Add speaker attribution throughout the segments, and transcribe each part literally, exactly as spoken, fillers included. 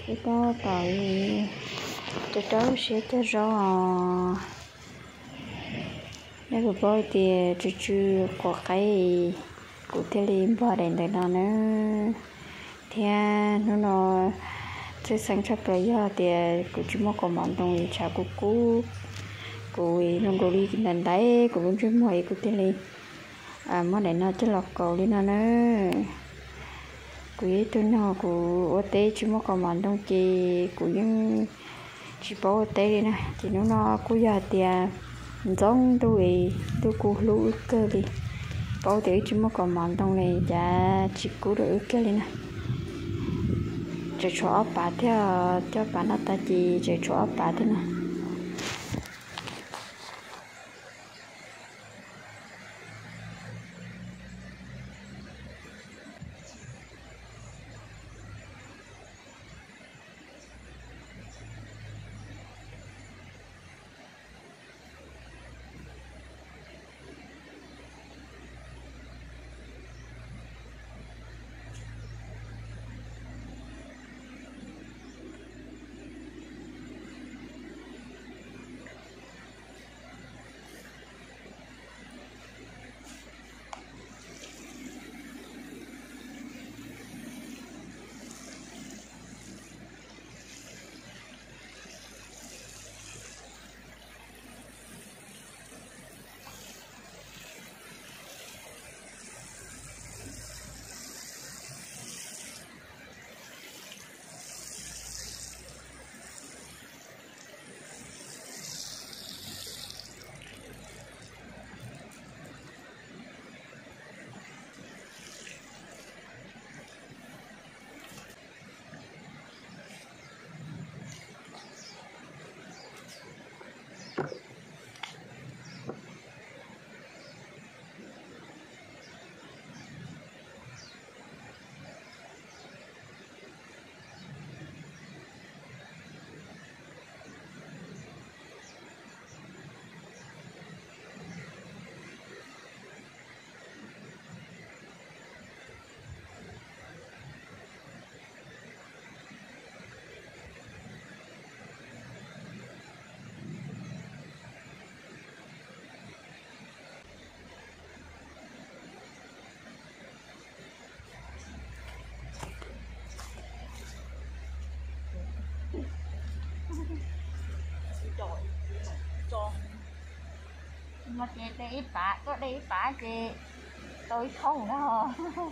Speaker 1: cái có tại cho cháu sẽ cho rõ nếu mà bơi thì chú chú có cái cụ thể là bao đèn tại đó nữa thì nó nó sẽ sáng chắc rồi giờ thì cụ chú mua có món đồng ý chả cụ cũ cụ nó đồ đi cái lần đấy cụ cũng chú mua cụ thể là à món này nó chỉ lọc cầu đi nó nữa cụ ấy tôi nó cụ ở đây chú mua có món đồng chị cụ những chỉ bảo ở đây đi nè thì nó nó cụ giờ thì giống tôi tôi cụ lú cơ đi bảo để chúng nó còn món đông này chả chỉ cố được cái này nè chỉ cho bà theo cho bà nó ta chỉ chỉ cho bà thế nè mà chị đi phá có đi phá chị tôi không đó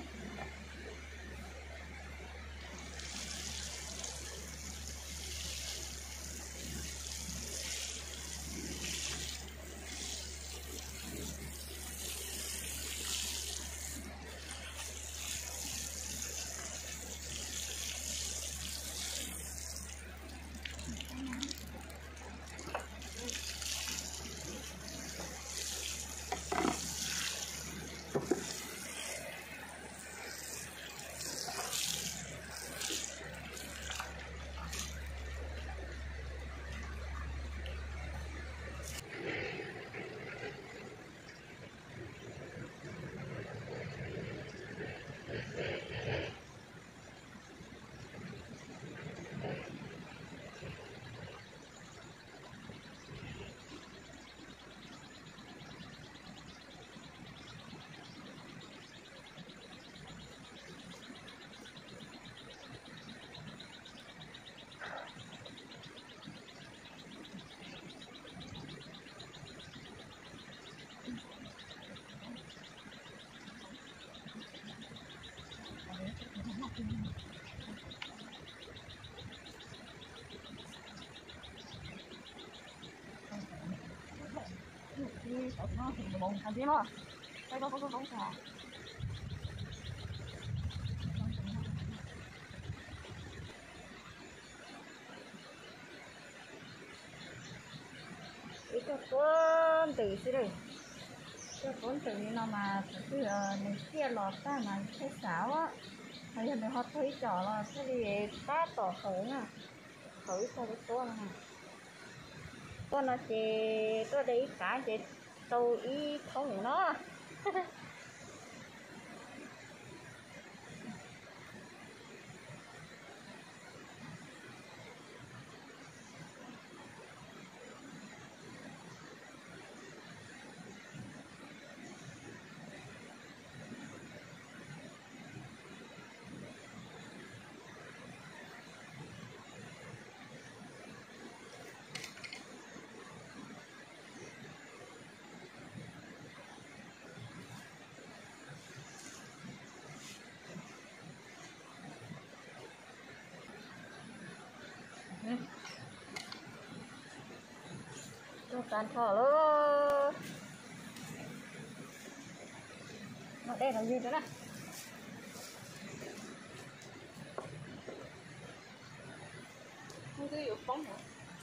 Speaker 1: nó thì một thằng tiếng đó đây có có có bóng xà cái cái con từ xí đây cái con từ nó mà từ mình kia lọt ta mà thấy xảo á hay là mình họ thấy trò là cái gì ta tỏ khởi nè khởi sao cái con này con nó chỉ tôi đấy cả chỉ tôi ý không nó cho tàn thở luôn nó đây là gì thế này không cứ bóng nữa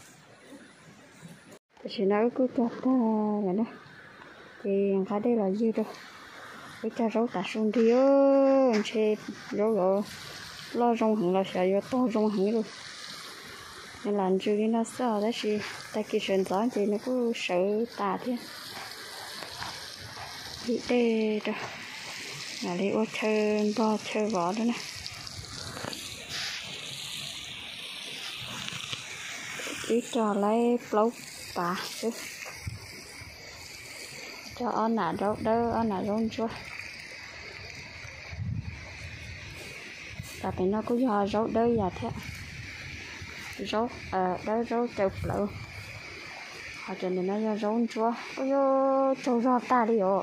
Speaker 1: chỉ nói cứ cho ta vậy đó thì cái đây là gì đâu cái cha rau ta xuống đi ơ anh chị rau rồi lo rong hẳn là sẽ vô to rong hẳn luôn nên là chú đi nó sợ đấy chị ta kia chuyển gió thì nó cứ sợ ta thế bị đê rồi là đi ô chơi bo chơi vỏ đó nè ít cho lấy plau bà chứ cho ăn nà rau đỡ ăn nà rau chua tại vì nó có do rau đỡ già thế rau ờ đỡ rau trâu lợn họ cho nên nó do rau chua ôi yo trâu rau ta đi rồi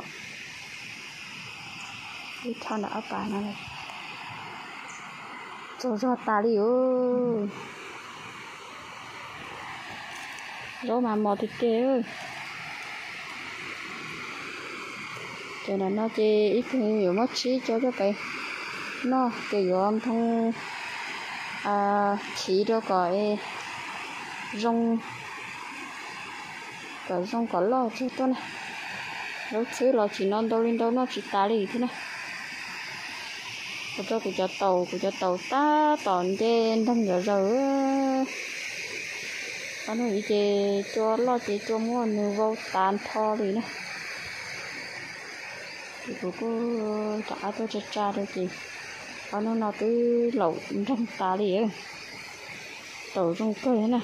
Speaker 1: đi cho nó ấp bà nó này trâu rau ta đi ơi rau mà mò thịt kê ơi cho nên nó chỉ ít nhiều mất trí cho cho cái nó cái gồm thông à chỉ cho cái rong cái rong có lo cho tôi này lúc xưa là chỉ non đâu lên đâu nó chỉ tá đi thế này của cho của cho tàu của cho tàu ta toàn trên thằng giờ giờ nó nói gì cho lo chỉ cho mua nhiều vô tàn thò đi nè thì cô cô trả tôi cho cha được gì nó nó cứ lẩu trong ta đi ấy tàu trong cây thế này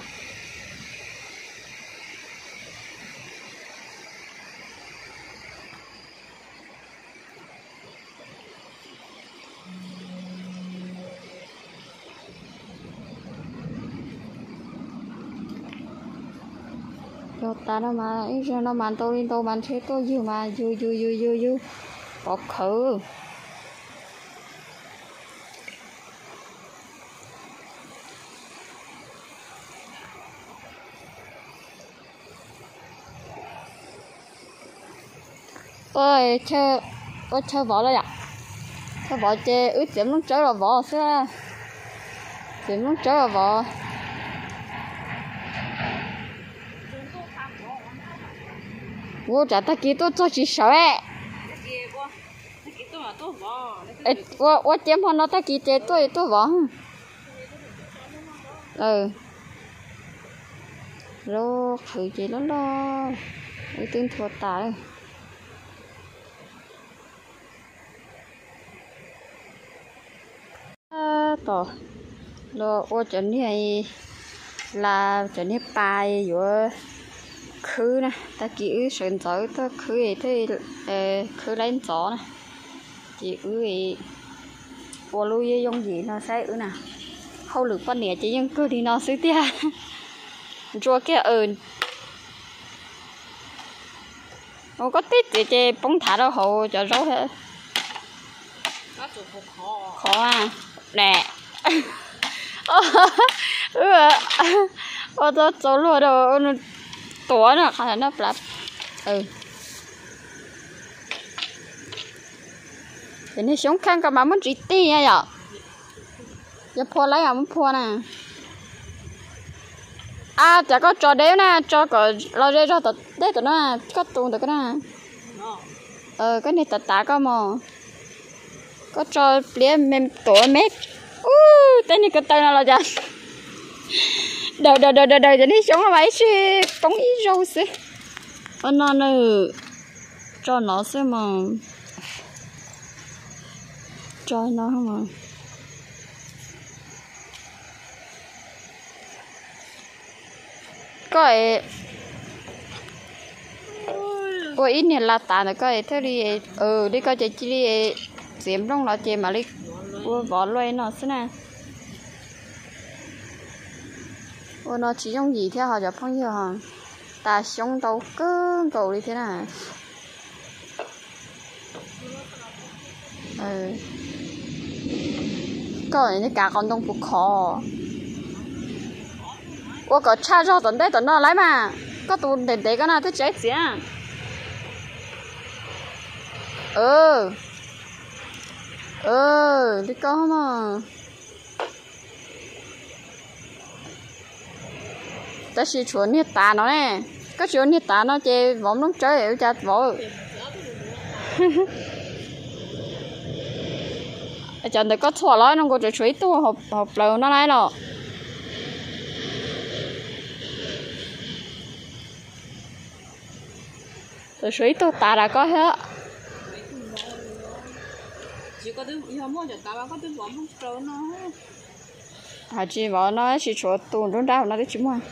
Speaker 1: cho ta nó mà ít ra nó mà tôi lên tôi mà thế tôi dư mà dư dư dư dư dư bọc khử tôi chơi tôi chơi vỏ đây ạ chơi vỏ chơi ướt chém lúc chơi là vỏ xưa chém lúc chơi là vỏ我找他给多做几手哎，哎，我我捡碰到他给这多多王，ừ, rồi khử gì đó lo, cái tiếng thua tài, à, to, rồi tôi chuẩn này là chuẩn này bài rồi. Khứ nè, ta chỉ sườn gió ta khứ ấy thì khứ lên gió nè, chỉ ư ấy, bỏ lui dùng gì nó sẽ ư nè, không được con nè chỉ nhưng cứ thì nó sẽ tia, cho cái ơn, không có tít thì chỉ bông thả đâu hồ cho rau hết, khó à, nè, ừ, ô tô cháu lùa đâu tổ nó khá là nó lắm ừ cái này sống khăn cả mà muốn chỉ ti nha nhở giờ phô lấy à muốn phô nè à chả có trò đéo nè cho có lo ra cho tật đấy tụi nó có tuôn được cái nè ờ cái này tật tạ có mà có cho lia mềm tổ mét u tên này cái tên nào là gì đời đời đời đời đời cho nên sống ở máy xí bóng ít rau xí anh nó nữa cho nó xí mà cho nó không mà cái cái ít này là tàn rồi cái thế đi ừ đi coi chị đi xiêm trong đó chị mà đi bỏ loay nó xí nè ô nó chỉ dùng gì theo họ cho phong nhiều hả ta sống đâu cứ cầu đi thế này ừ cái này cả con đông phục khó ô có cha cho tuần đấy tuần nó lấy mà có tụ để để cái nào tới chết gì à ừ ừ đi có mà ta chỉ chuẩn nhiệt tà nó nè có chuẩn nhiệt tà nó chơi vòng nó chơi ở chặt vỗ chẳng được có thua lắm nó có chơi chuối tu học học lâu nó này rồi rồi chuối tu tà là có hết
Speaker 2: chỉ có đứa yêu mua cho tao có đứa bỏ không trâu nó
Speaker 1: à chị bảo nó chỉ chuột tu nó đau nó đi chứ mà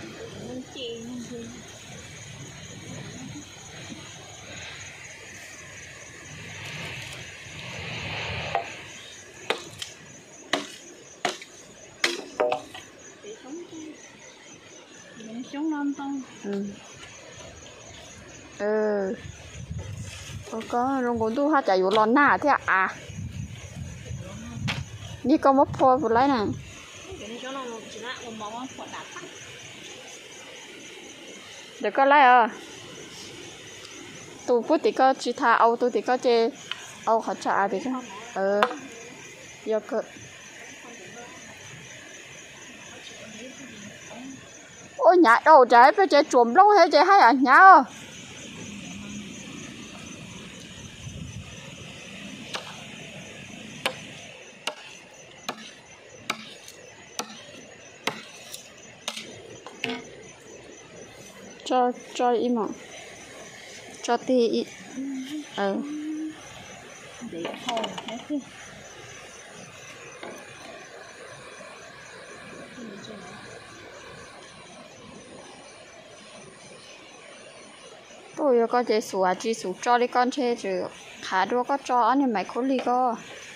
Speaker 2: sống non tông
Speaker 1: ừ ừ có có rong cũng tu hát chạy vô lon nà thế à đi con mất phôi vừa lấy nè được có lấy à tu bút thì có chỉ tha âu tu thì có chơi âu họ trả thì cái ừ giờ cơ ôi nhà đâu trái phải chơi chuồn lông hay chơi hay à nhà cho cho im mà cho tì ừ
Speaker 2: để thôi hết đi
Speaker 1: tôi có thể sủa chỉ sủa cho đi con chơi chứ khá đua có cho anh em mày khốn đi co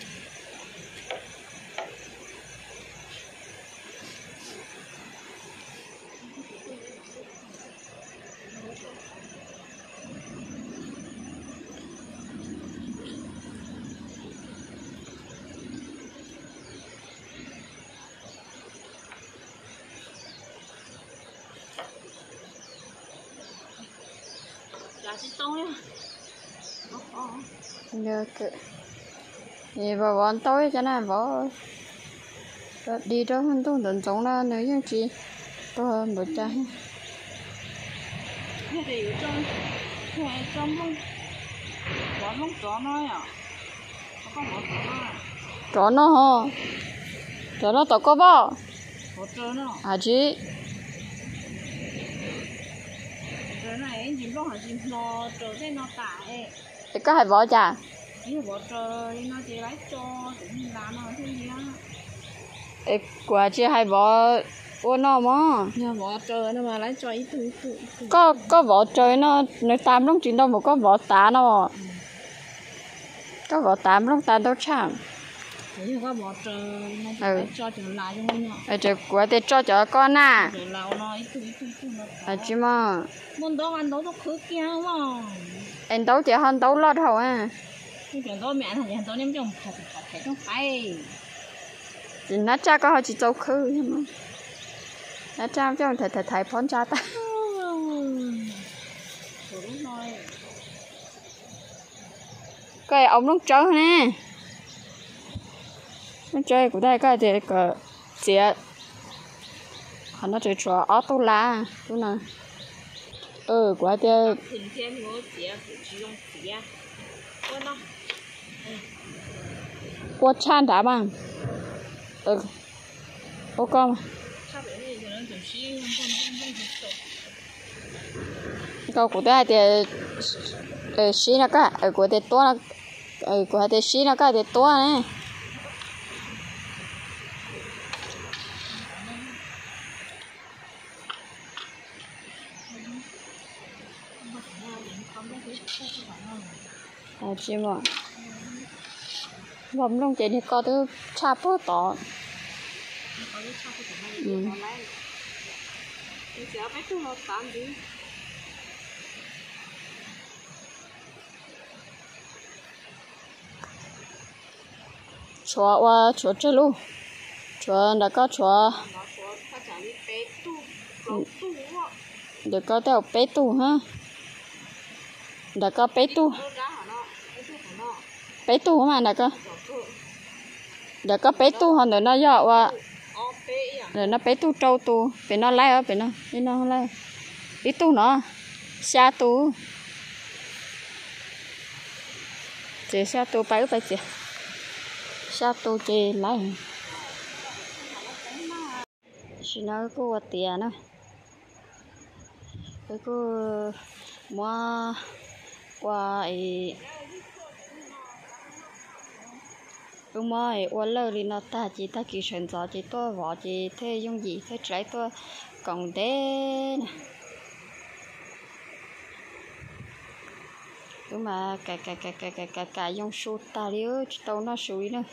Speaker 1: nhớ cái thì vào bọn tối cho nên bỏ đi đó hơn tôi đừng giống là nếu như chị tôi hơn một trái
Speaker 2: thế thì trong trong không bỏ không chó nói à không bỏ chó nói
Speaker 1: chó nó hả chó nó tao có bao
Speaker 2: bỏ chó nó
Speaker 1: à chị
Speaker 2: cái này chỉ lo hả chỉ lo chó thế nó tải
Speaker 1: thì có hay bỏ chả
Speaker 2: như bỏ chó nó chỉ lấy cho cũng làm nó thế gì á
Speaker 1: ê quả chị hay bỏ ô nó mà
Speaker 2: nhà bỏ chó nó mà lấy cho ít tuổi tuổi
Speaker 1: có có vỏ trời nó nó tam lúc chuyện đâu mà có vỏ tá nó có vỏ tám lúc ta đâu chẳng
Speaker 2: nếu có bỏ chó nó lấy cho trở lại cho mình
Speaker 1: ở trời của để cho cho con à
Speaker 2: trở lại nó ít tuổi tuổi nó
Speaker 1: à chứ mà
Speaker 2: muốn đâu ăn đâu đâu khứ kia mà
Speaker 1: anh đấu chỉ hơn đấu lót hầu à
Speaker 2: cái chuyện đó mẹ thằng nhà tôi ném trong hộp hộp phải không phải
Speaker 1: thì nó cha có chỉ châu khứ nhưng mà nó cha cho thầy thầy thầy phón cha ta cái ông nó chơi nè nó chơi của đây cái thì cái chị họ nó chơi trò ở tu la tu nè ừ của đây qua chan đã bằng ừ ô con câu của đây thì ờ xí nó cái ở của đây to nó ở của đây xí nó cái thì to này à chị mà vòng lông chị thì có thứ cha bớt tỏ ừ chua qua chua chơi luôn chua đã có chua được có tao bé tu ha đã có bé tu bé tu mà đã có đã có bé tu hơn nữa nó dọ và rồi nó bé tu trâu tu bé nó lấy ở bé nó bé nó lấy bé tu nó xa tu chị xa tu bay bay chị xa tu chị lấy chị nói cô có tiền đó cái cô mua qua ấy cô mua ấy qua lơ đi nó ta chỉ ta chỉ chuyển gió chỉ tôi vỏ chỉ thế dùng gì thế trái tôi còn thế nè nhưng mà cái cái cái cái cái cái cái dùng số ta đi ơi tao nó suy nữa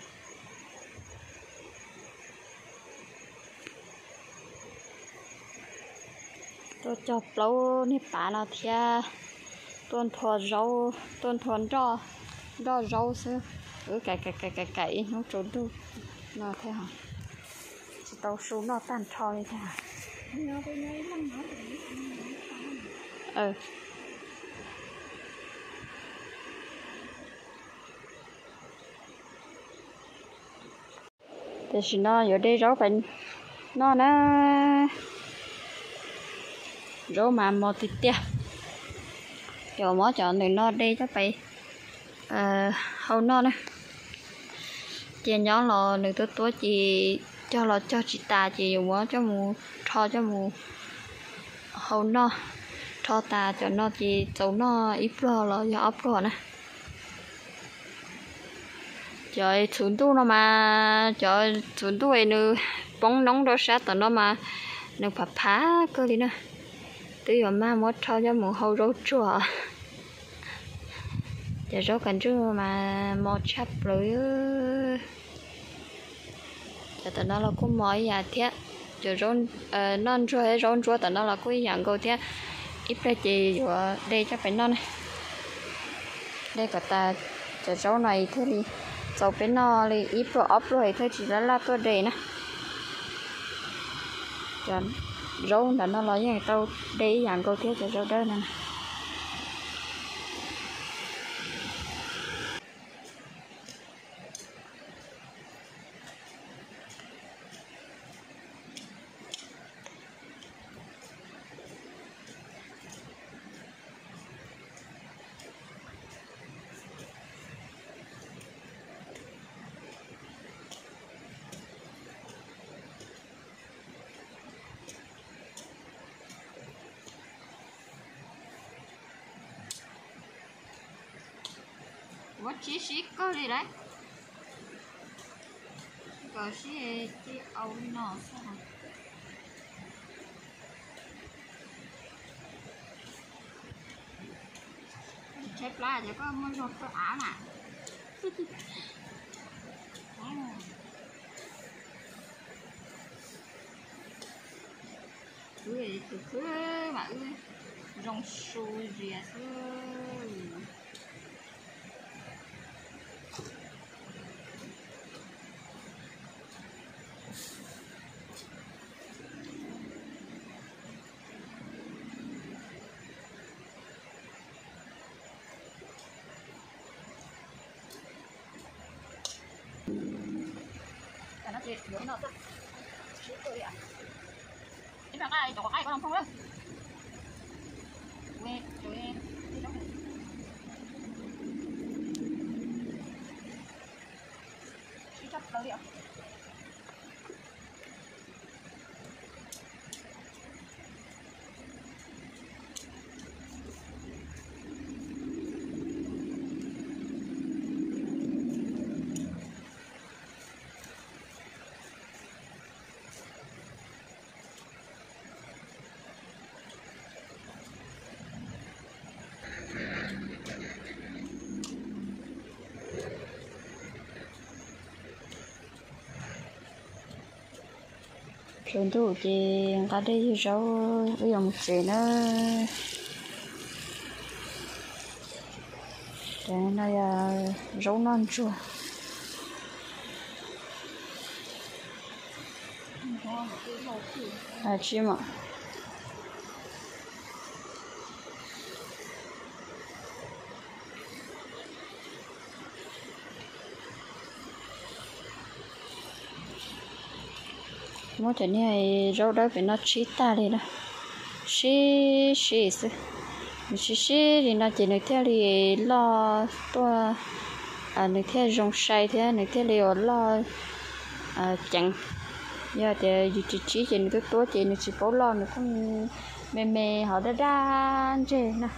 Speaker 1: tôi chọc lâu nếp bà nó thia tuần thuần rau tuần thuần rau rau rau xưa ừ cái cái cái cái cái nó trốn đâu nó thế hả chỉ tao số nó tan thò như thế hả ừ thì chỉ nó ở đây rau bệnh nó nó rau mà một thịt tia cho mỏ chọn thì nó đây cho phải uh, hầu nó này chị nhỏ là được tôi tôi chị cho là cho chị ta chị dùng mỏ cho mù cho cho mù hầu nó cho ta cho nó chị cháu nó ít lo là do ấp rồi nè trời xuống tu nó mà trời xuống tu ấy nữa bóng nóng đó sát tao nó mà nó phá phá cơ đi nè từ giờ mà mất cho cho mù hầu rau chua giờ rau cần chứ mà một chắp rồi giờ tao nó là cũng mọi nhà thế giờ rau non chua hay rau chua tao nó là cũng dạng câu thế ít ra chị ở đây chắc phải non này đây cả ta giờ rau này thế đi rau bên nó thì ít rồi ốp rồi thôi chỉ là la tôi đây nè rau là nó nói như tao đây dạng câu thế giờ rau đó nè what chị xí có đi đấy có xí chị ấu nó sao chép lá chỉ có muốn một cái áo nè ui từ cứ mà ui rong xui gì à nó chỉ dưỡng nó thôi, chỉ tôi đi à, cái thằng này chỗ ai có làm không đấy, nghe rồi em, đi đâu? Chỉ chấp đâu đi ạ? Chúng tôi thì ta đi rau bây giờ một chuyện nó để nó là rau non chua à chim ạ mua cho này rau đó phải nó chí ta đi nè xí xí xí xí xí thì nó chỉ được theo thì lo tôi à được theo rong say thế được theo liều lo à chẳng giờ thì dù chỉ chỉ chỉ được tôi chỉ được chỉ bảo lo được không mẹ mẹ họ đã ra chơi nè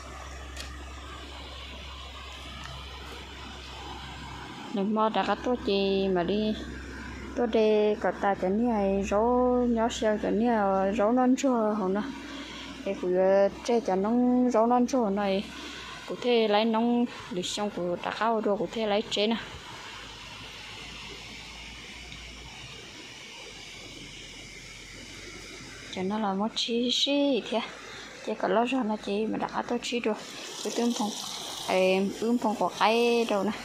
Speaker 1: được mua đã có tôi chỉ mà đi tôi đi cả ta cái này rau nhỏ xíu cái này rau non chua hồn nè cái của chơi cho nó rau non chua này cụ thể lấy nông được xong của đã cao rồi cụ thể lấy chế nè cho nó là một chi xí thế chỉ có lo ra là chỉ mà đã tôi chi được tôi tương phong em tương phong của cái đâu nè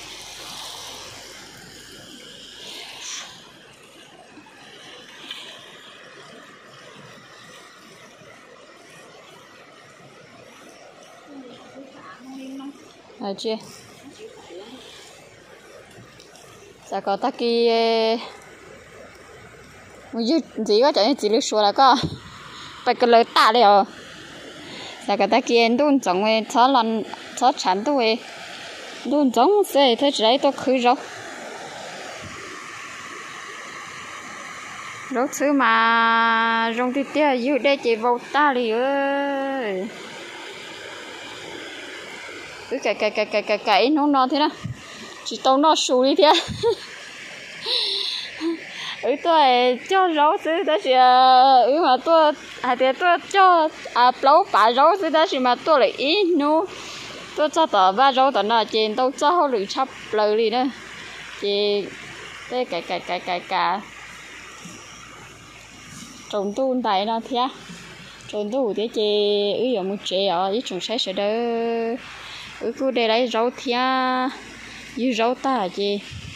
Speaker 1: à chưa giờ có ta kia mình chỉ có chuyện chỉ được số là có phải cái lời ta đấy à giờ có ta kia đun trồng ấy tháo lần tháo chán tôi đun trồng sẽ thấy trái tôi khử rau rau thứ mà rong thì tiếc yêu đây chỉ vào ta đi ơi cứ cái cái cái cái cái cái nó nó thế nào chỉ tao nó xù đi thế ừ tôi cho rau chứ đó là ừ mà tôi à thì tôi cho à lâu bà rau chứ đó mà tôi lại ít nu tôi cho tờ ba rau tờ nào trên tôi cho họ lười chắp lời đi nữa chị cái cái cái cái cái cả trồng tu tại nó thế trồng tu thế chị ừ giờ một chị ở ít trồng sai sẽ đỡ ừ cứ để lấy rau thia như rau ta chị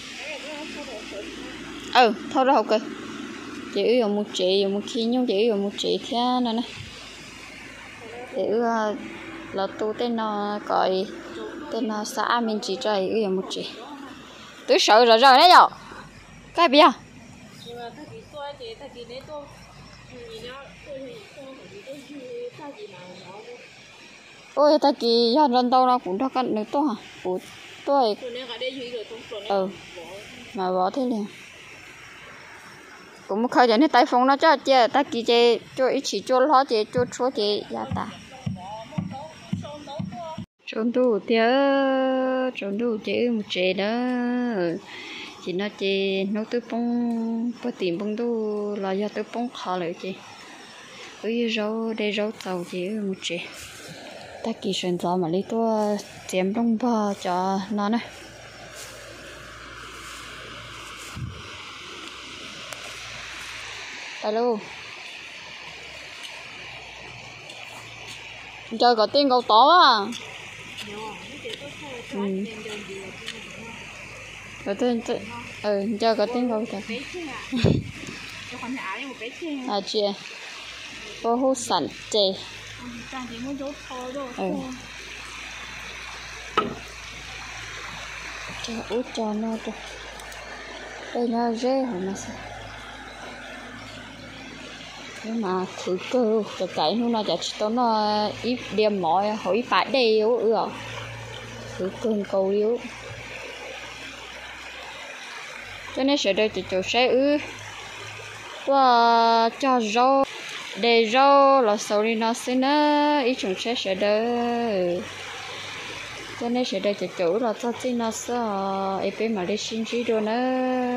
Speaker 1: ừ thôi đâu cơ chị ở một chị một khi nhưng chị ở một chị thia nè nè chị là tu tên nó gọi tên nó xã mình chỉ cho chị ở một chị tôi sợ rồi rồi đấy nhở cái gì à ôi ta kỳ do lần đầu nó cũng cho cân nữa to hả của tôi ừ mà bỏ thế liền cũng khơi cho nên tay phong nó cho chơi ta kỳ chơi cho ít chỉ cho nó chơi cho số chơi giá ta trốn đủ tiếc trốn đủ chơi một chơi đó chỉ nó chơi nó tự phong bớt tiền phong đủ là do tự phong khó lại chơi ơi rau để rau tàu chơi một chơi ta kỳ sơn gió mà lấy tôi chém đông bò cho nó này alo chơi có tiền cầu to à ừ có tiền ừ chơi có tiền cầu to à chị có hút sẵn chị ừ cho út cho nó cho đây nó rễ hả mà sao nhưng mà thử cơ cái cái nó là chỉ tao nó ít điểm mỏi hỏi phải đây yếu ừ à thử cơn cầu yếu cho nên sẽ đây chỉ chỗ sẽ ư và cho rau để rau là sau đi nó sẽ nó ít chúng sẽ sẽ đỡ cho nên sẽ đây chỉ chỗ là cho chính nó sẽ ấy bên mà đi xin chỉ đồ nữa